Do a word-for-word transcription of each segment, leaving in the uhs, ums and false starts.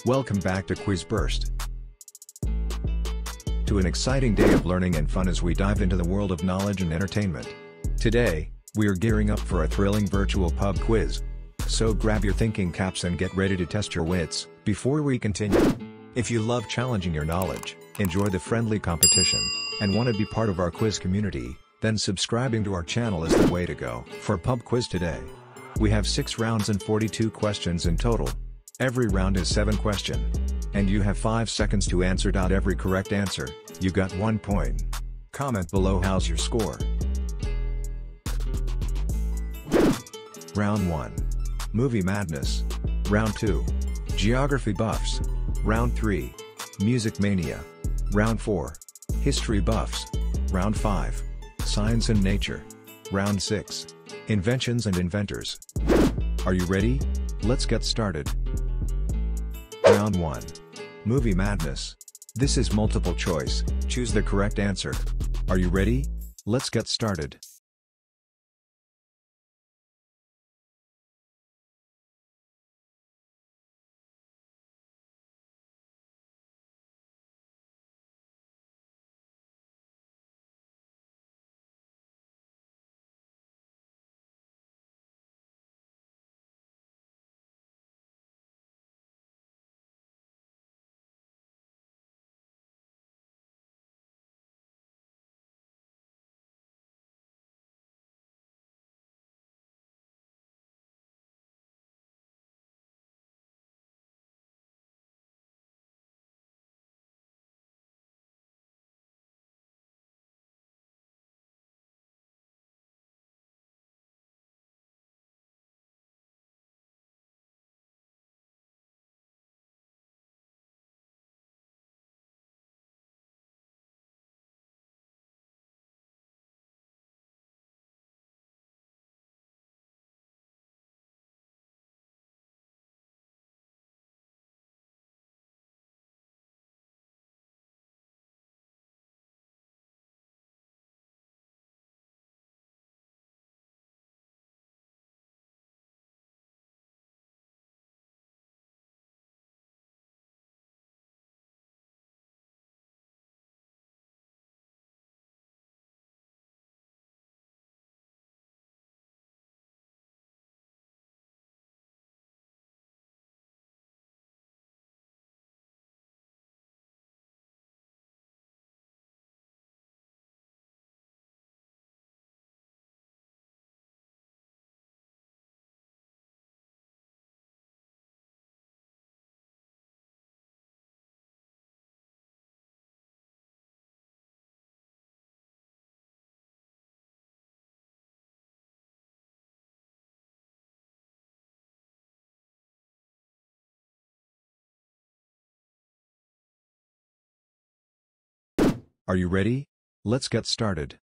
Welcome back to Quiz Burst. To an exciting day of learning and fun as we dive into the world of knowledge and entertainment. Today, we are gearing up for a thrilling virtual pub quiz. So grab your thinking caps and get ready to test your wits. Before we continue, if you love challenging your knowledge, enjoy the friendly competition, and want to be part of our quiz community, then subscribing to our channel is the way to go. For pub quiz today, we have six rounds and forty-two questions in total. Every round is seven questions, and you have five seconds to answer. Every correct answer, you got one point. Comment below how's your score. Round one. Movie Madness. Round two. Geography Buffs. Round three. Music Mania. Round four. History Buffs. Round five. Science and Nature. Round six. Inventions and Inventors. Are you ready? Let's get started. Round one. Movie Madness. This is multiple choice, choose the correct answer. Are you ready? Let's get started. Are you ready? Let's get started.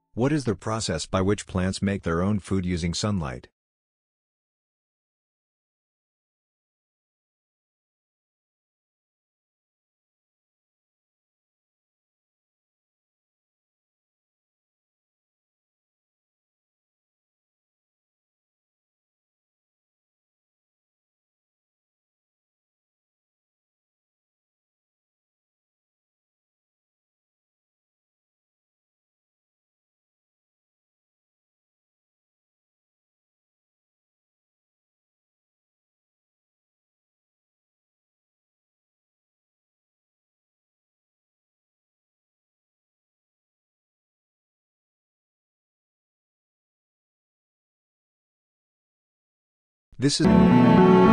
What is the process by which plants make their own food using sunlight? This is